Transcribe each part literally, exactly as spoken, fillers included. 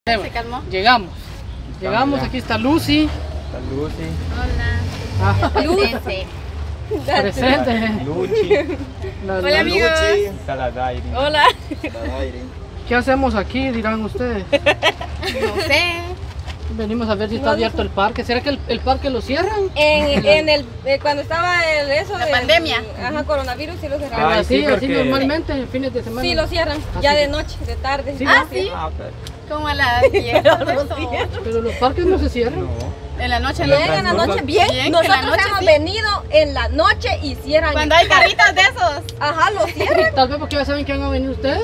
Se calmó. Llegamos. Llegamos, aquí está Lucy. Está Lucy. Ah, Presente. presente. Lucy. La- Hola la- amigos. Está la Dairi. Hola. La Dairi. ¿Qué hacemos aquí? Dirán ustedes. No sé. Venimos a ver si está abierto el parque. ¿Será que el, el parque lo cierran? En, en el, eh, cuando estaba el, eso La de pandemia. Ajá, coronavirus, sí lo Pero cerraron. Ay, así, sí, así porque- normalmente, fines de semana. Sí, lo cierran, Ah, ya sí. de noche, de tarde. Sí. Ah, sí. Ah, pero Como a las diez. Pero los parques no se cierran. no. En la noche. Bien, en la noche, bien. Bien, que en Nosotros la noche hemos sí. venido en la noche y cierran. Cuando hay carritos de esos. Ajá, lo cierran. Tal vez porque ya saben que van a venir ustedes.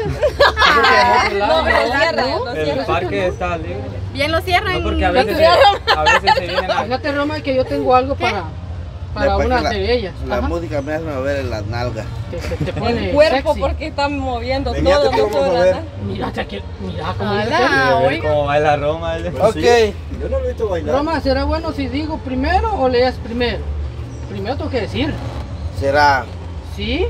No, pero lo cierran, no. lo El cierran. parque está libre. Bien lo cierran. No, porque a Lo veces, se, cierran. a veces se vienen a... Fíjate, Roma, que yo tengo algo para, para Después una que la- de ellas. La Ajá. música me hace mover en las nalgas. Que se te pone El cuerpo, sexy. porque están moviendo Venía, todo. te no vamos todo a la ver. nada. Mira, ya que, mira cómo Hola. dice. Ah, ver oiga. cómo baila Roma. ¿eh? Ok. Yo no lo he visto bailar. Roma, ¿será bueno si digo primero o leas primero? Primero tengo que decir. ¿Será? ¿Sí?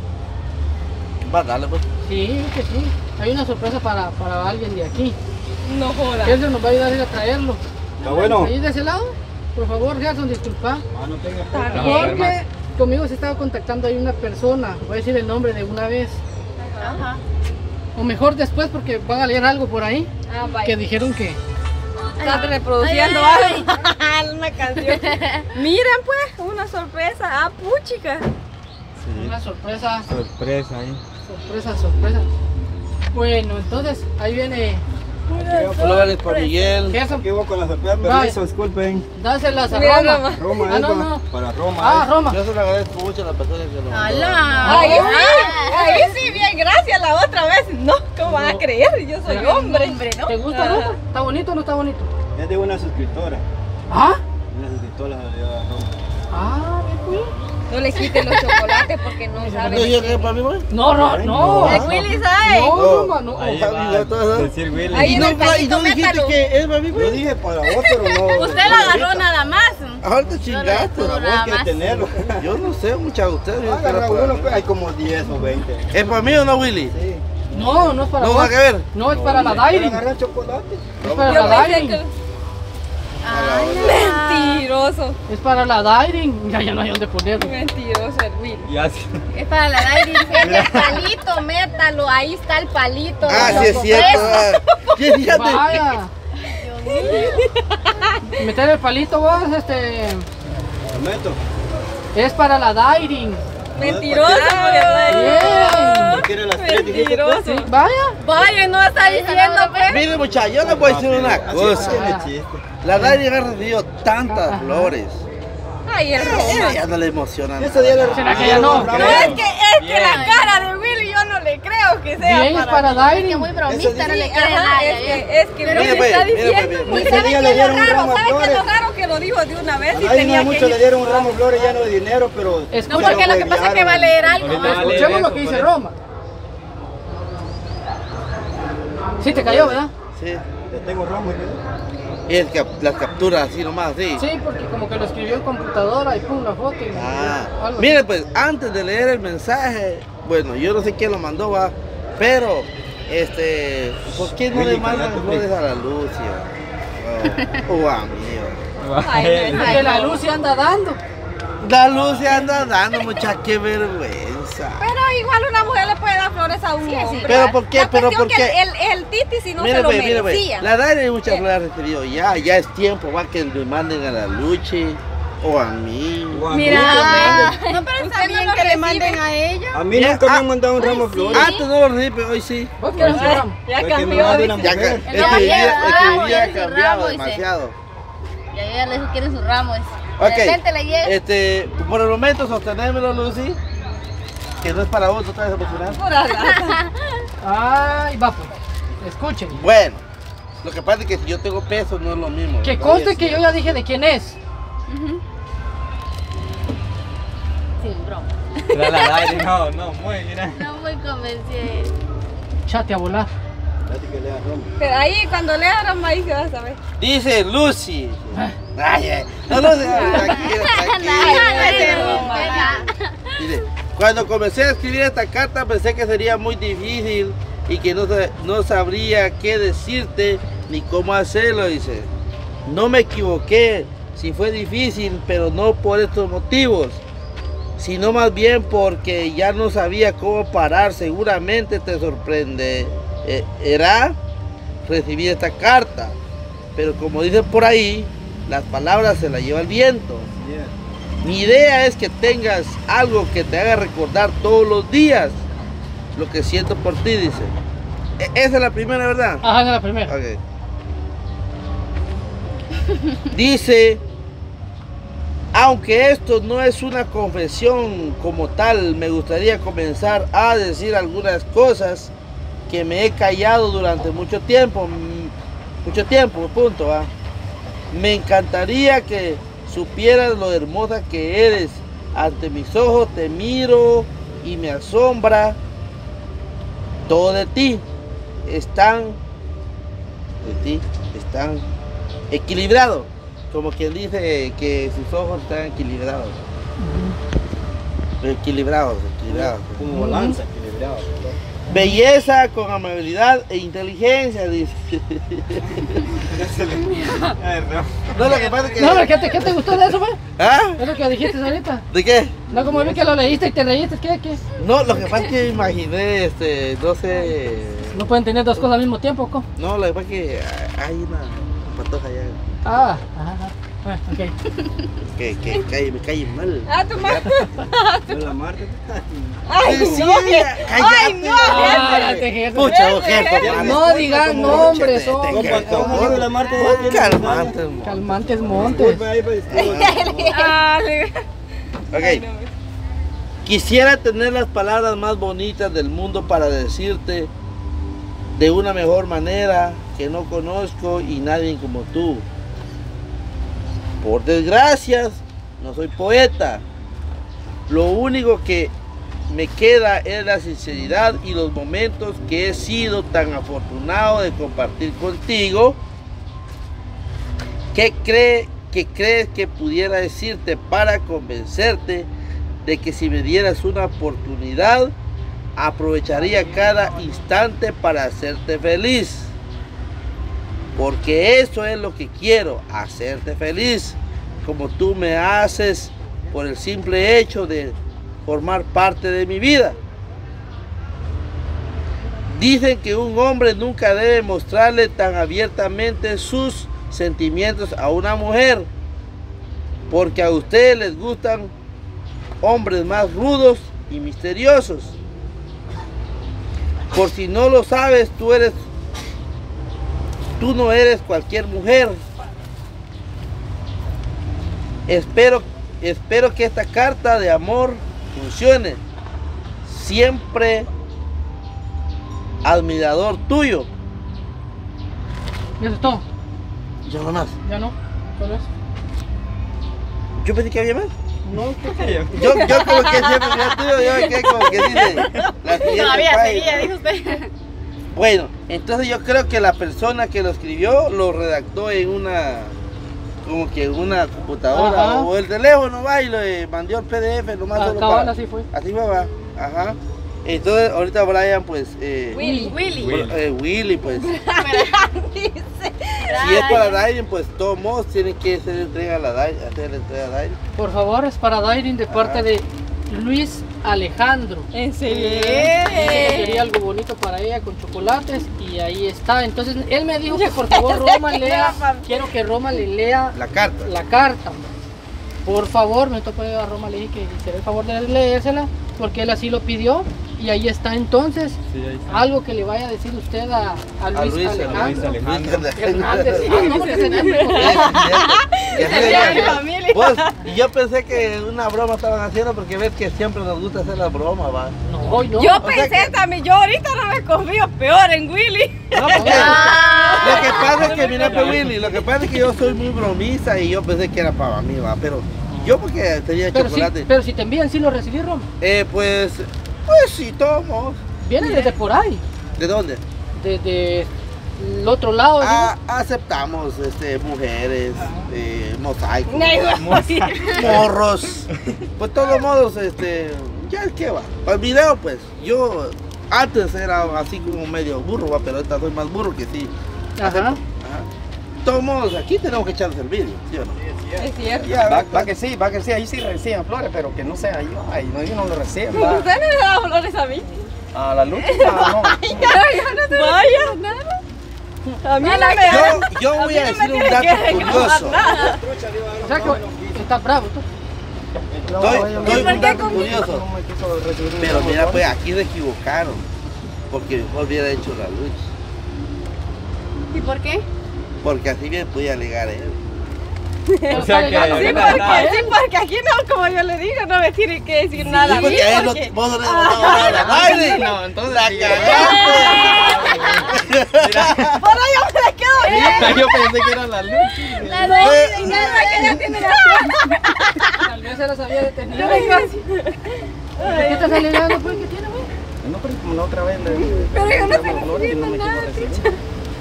Va, dale pues. Sí, que sí. Hay una sorpresa para, para alguien de aquí. No joda. Gerson nos va a ayudar a ir a traerlo. Está bueno. Ahí de ese lado. Por favor, Gerson, disculpa. Ah, no tenga Está pena. bien. Porque conmigo se estaba contactando ahí una persona. Voy a decir el nombre de una vez. Ajá. O mejor después porque van a leer algo por ahí. Ah, vaya. Que dijeron que... Estás reproduciendo Ay, algo. Una canción. Miren pues, una sorpresa. Ah, puchica. Una sorpresa, Sorpresa ahí. sorpresa, sorpresa. Bueno, entonces ahí viene Flores para Miguel. Gerson. Aquí voy con la sorpresa, Vaya. permiso, disculpen. Dáselas a Mira, Roma. Roma. Roma, Ah, es no, para, no. para Roma. Ah, eh. Roma. Yo se lo agradezco mucho a la persona que lo mandó. Hola. Ahí sí, ahí sí, bien, gracias. La otra vez, no, ¿cómo van a No. creer? Yo soy Será hombre. Hombre, ¿no? ¿Te gusta, Roma? ¿Está bonito o no está bonito? Es de una suscriptora. ¿Ah? Una suscriptora le dio a Roma. Ah, bien, pues. No le quiten los chocolates porque no ¿No saben. yo qué para mí, güey? No, no, no. El Willy sabe. No, No. Roma, no. Ahí Ojalá, va yo todo a eso. decir Willy. Ahí ¿Y en no, el y no palito, dijiste métalo. que es para mí, Yo güey? dije para vos, pero no. Usted lo agarró nada más. Ahorita chingaste. Solo Para nada vos que más. tenerlo. Yo no sé, muchachos, ustedes. yo Agarra espero para uno, mí. pues, hay como diez o veinte. ¿Es para mí o no, Willy? Sí. No, no es para No, vos. nada que ver. No, es para la Para Dairi. agarrar chocolate. Es para Yo la pensé Dairi. que... Ah, Mentiroso. Es para la Dairi. Ya, ya no hay dónde ponerlo. Mentiroso el Willy. Ya sí. es para la Dairi. En el palito, métalo. Ahí está el palito. Ah, Lo sí es cierto. compré. ah. Sí, fíjate. Vaya. Meter el palito vos, este... Prometo. Es para la Dairi. Mentiroso. Bien. ¿Por qué eran las tres? Dijiste, pues. Mentiroso. Vaya. Vaya, no está diciendo, pues. Mire, muchachos, yo les voy a decir una Así cosa. tiene chiste. La Dairi ha recibido tantas Ajá. flores. Ay, el Roma. Ella ya no le emociona Ese día nada. le ¿Será que ya no? No, es que, es que la cara de Willy yo no le creo que sea Bien, es para para mí. Dairi. Que muy bromista, no le cree Ajá, nada. es que, es que Pero Willy mire, pues, está mire, pues, diciendo. mire, ¿Y ese sabe día qué le es lo dieron un raro? ramo de ¿Sabe qué es lo flores. raro? Que lo dijo de una vez y A nadie tenía mucho que le dieron un ramo de flores ya no de dinero, pero. Escucha, No, porque lo que pasa es que va a leer algo. Ahorita ¿va? va a leer Escuchemos lo eso, que por dice eso. Roma. Sí, te cayó, ¿verdad? Sí. Ya tengo ramo, ¿no? Y el cap- las capturas así nomás, sí. Sí, porque como que lo escribió en computadora y pum, la foto y Ah, algo. mire pues, antes de leer el mensaje, bueno, yo no sé quién lo mandó, va, pero, este, ¿por qué no Willy, le mandan cállate, flores a la Lucia? Oh, oh, amigo. Ay, no, Porque la luz se anda dando. La Lucia anda dando, mucha, qué vergüenza. Pero igual una mujer le puede dar flores a un Sí, sí, hombre. Pero ¿por qué? La Pero cuestión ¿por que qué? El, el Titi si no Mire se lo pues, mire pues, merecía. la Dairi muchas flores ha recibido, ya, ya es tiempo, va, que le manden a la Luchi, o a mí. Mira, Mira, no, pero está usted no bien lo que le recibe. manden a ella. A mí Ya, nunca me ah, han mandado un ramo de flores. Antes no lo recibí, pero hoy sí. ¿Vos querés Ay, Roma? ya Fue que me cambió. mandó una dice. Ya, mujer. ca- El es que hoy día, ramo, es que hoy día ha el ramo, cambiado dice. demasiado. Ya ella le quiere su ramo. dice. Ok, De repente le llega. este, por el momento sostenémelo, Lucy, que no es para vos, otra vez emocionar. Pura lata. Ay, va pues. Escuchen. Bueno, lo que pasa es que si yo tengo peso no es lo mismo. Que ¿verdad? conste que yo ya dije de quién es. Ujú. Sin broma. Era la Dairi, no, no, muy bien. No muy convencida. Chate a volar. Date que lea Roma. Pero ahí cuando lea Roma ahí se va a saber. Dice Lucy. Ay, ay, no, no, tranquila, tranquila. Venga. Dice, cuando comencé a escribir esta carta pensé que sería muy difícil y que no, sa- no sabría qué decirte ni cómo hacerlo, dice. No me equivoqué, si fue difícil, pero no por estos motivos, sino más bien porque ya no sabía cómo parar. Seguramente te sorprenderá recibir esta carta, pero como dicen por ahí, las palabras se las lleva el viento. Yeah. Mi idea es que tengas algo que te haga recordar todos los días lo que siento por ti, dice. E- Esa es la primera, ¿verdad? Ajá, esa es la primera. Ok. Dice, aunque esto no es una confesión como tal, me gustaría comenzar a decir algunas cosas que me he callado durante mucho tiempo. mm, Mucho tiempo, punto. ¿va? Me encantaría que supieras lo hermosa que eres. Ante mis ojos te miro y me asombra todo de ti. Están de ti, están equilibrados. Como quien dice que sus ojos están equilibrados. Equilibrados, equilibrados. Como balanza, equilibrado. Belleza con amabilidad e inteligencia, dice. Ay, no. No, lo que pasa es que... No, pero ¿qué te, qué te gustó de eso, pues? ¿Ah? Es lo que dijiste ahorita. ¿De qué? No, como vi que lo leíste y te reíste, ¿qué? ¿Qué? No, lo que pasa es que imaginé, este, no sé... No pueden tener dos cosas al mismo tiempo, ¿cómo? No, lo que pasa es que hay una patoja allá Ah, ajá, ajá. Bueno, ok. que, que cae, me cae mal. Ah, tu madre. No la Marta. Ay, Sí, no, que- cállate. Ay, no. Cállate, jefe. Pucha, mujer, papá. No digan nombres, Te- te- hombre. Compa, ¿cómo digo la Marta? Muy calmante, mo. Calmantes montes. Disculpa ahí, pues, disculpa. Ah, le- Ok. Quisiera tener las palabras más bonitas del mundo para decirte de una mejor manera que no conozco y nadie como tú. Por desgracia, no soy poeta. Lo único que me queda es la sinceridad y los momentos que he sido tan afortunado de compartir contigo. ¿Qué cree, qué crees que pudiera decirte para convencerte de que si me dieras una oportunidad, aprovecharía cada instante para hacerte feliz? Porque eso es lo que quiero, hacerte feliz, como tú me haces por el simple hecho de formar parte de mi vida. Dicen que un hombre nunca debe mostrarle tan abiertamente sus sentimientos a una mujer, porque a ustedes les gustan hombres más rudos y misteriosos. Por si no lo sabes, tú eres Tú no eres cualquier mujer. Espero, espero que esta carta de amor funcione. Siempre admirador tuyo. ¿Y eso es todo? Ya no más. ¿Ya no? ¿Solo eso? Yo pensé que había más. No, Yo, yo como que siempre ya tuyo, yo que como que dice la siguiente Todavía página. seguía, dijo usted. Bueno, entonces yo creo que la persona que lo escribió lo redactó en una, como que en una computadora. Ajá. O el teléfono, va y le mandó el P D F nomás. Ah, solo cabal, para- así fue. Así fue, va. Ajá. Entonces ahorita Brian pues, eh, Willy. Willy. Willy. eh, Willy pues, Dice. si es para Dairin pues todos modos tienen que hacer entrega a la Dairin, hacer la entrega a Dairin. Por favor, es para Dairin de parte Ajá. de Luis Alejandro. ¿En serio? Dice que quería algo bonito para ella con chocolates y ahí está. Entonces él me dijo que por favor Roma lea, quiero que Roma le lea La carta. la carta. Por favor, me tocó a Roma, le dije que hiciera el favor de leérsela porque él así lo pidió y ahí está entonces. Sí, ahí está. Algo que le vaya a decir usted a, a A Luis, Luis, a Alejandro. Luis Alejandro. Hernández, sí, no, porque se me Sí, sí, sí. Ese día de mi familia. Pues, y yo pensé que una broma estaban haciendo porque ves que siempre nos gusta hacer la broma, va. No, hoy no. Yo sea pensé que- también, yo ahorita no me confío peor en Willy. No, porque Ah. lo que pasa es que, mira, pues, Willy, lo que pasa es que yo soy muy bromista y yo pensé que era para mí, va, pero yo porque tenía pero, sí, chocolate. pero si te envían, sí lo recibí, Roma. Eh, pues, pues sí, tomos. Viene desde por ahí, ¿De dónde? desde el otro lado. ¿sí? Ah, aceptamos, este, mujeres, eh, mosaicos, Negro. morros. Pues, de todos modos, este, ya es que va. Para el video, pues, yo antes era así como medio burro, va, pero ahorita soy más burro que sí. Ajá. todos modos, aquí tenemos que echarnos el vidrio, ¿sí o no? Es cierto. Ya, va, va que sí, va que sí, ahí sí reciben flores, pero que no sea yo, ay, no, yo no lo reciben, va. ¿Usted no le da flores a mí? A la lucha, no. Vaya. A mí no me Yo, yo voy a decir un dato curioso. O sea que está bravo tú. Doy, doy por un qué dato conmigo? curioso. Pero mira, pues aquí se equivocaron. Porque mejor hubiera hecho la lucha. ¿Y por qué? Porque así bien podía alegar él. O sea que Sí, porque, sí, porque aquí no, como yo le digo, no me tiene que decir nada a Sí, mí. porque a él no, Porque... vos no le has dado nada a Mayri. No, entonces La sí, cagaste. Por ahí yo me quedo bien. yo pensé que era la lucha. La dos y nada que ya tiene la tal vez se las había detenido. ¿Qué estás alegando pues? ¿Qué tiene, güey? No, pero como la otra vez le Pero yo no estoy flores y no me quiso recibir.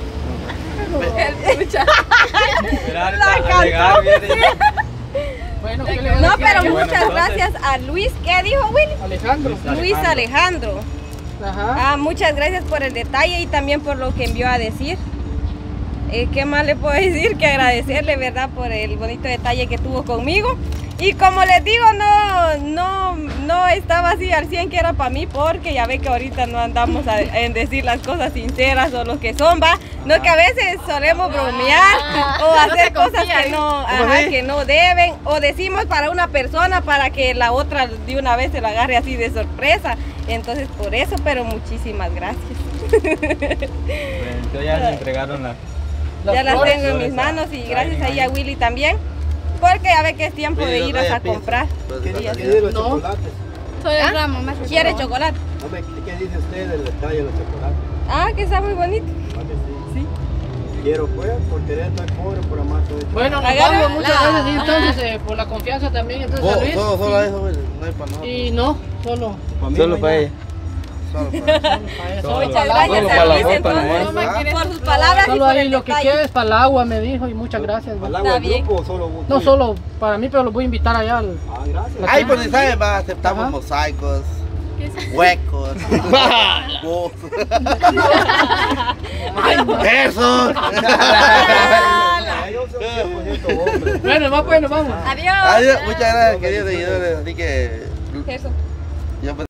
La cantó. Bueno, ¿qué le No, vas a pero decir? muchas gracias a Luis. ¿Qué dijo Willy? Alejandro. Luis Alejandro. Ajá. Ah, muchas gracias por el detalle y también por lo que envió a decir. Eh, ¿Qué más le puedo decir que agradecerle, verdad, por el bonito detalle que tuvo conmigo? Y como les digo, no, no, no estaba así al cien que era para mí, porque ya ve que ahorita no andamos a, en decir las cosas sinceras o lo que son, va. No, que a veces solemos bromear o hacer cosas que no, ajá, que no deben, o decimos para una persona para que la otra de una vez se la agarre así de sorpresa. Entonces por eso, pero muchísimas gracias. Entonces ya le entregaron la... Ya las flores. tengo en mis manos y gracias ahí a Willy también, porque ya ve que es tiempo de ir a comprar. ¿Qué Sí, así. dice los No. chocolates? Soy el ramo más. ¿Quiere chocolate? Hombre, ¿qué dice usted del detalle de los chocolates? Ah, que está muy bonito. ¿Va que sí? Sí. Quiero pues, por querer estoy pobre, por amar todo esto. Bueno, nos Agarra vamos muchas la- gracias y entonces eh, por la confianza también entonces a Vos, Luis. solo, solo a eso, güey, no hay para nada. Y no, solo Pa' mí Solo no para hay ella. Solo para eso. para eso. Solo. Muchas Solo gracias para a la Luis foto entonces nomás. por sus palabras y Solo por ahí el lo que detalle. quieres para el agua me dijo y muchas gracias. ¿Al güey. agua Está del bien. grupo o solo vos? No solo para mí, pero los voy a invitar allá al... Ah, gracias. Ay, pues ni saben, va, aceptamos Ajá. mosaicos, huecos, bofos. Eso. Ah, yo soy cien por ciento hombre. Bueno, más pues nos vamos. Adiós. Adiós, muchas gracias, queridos seguidores. Así que Eso. yo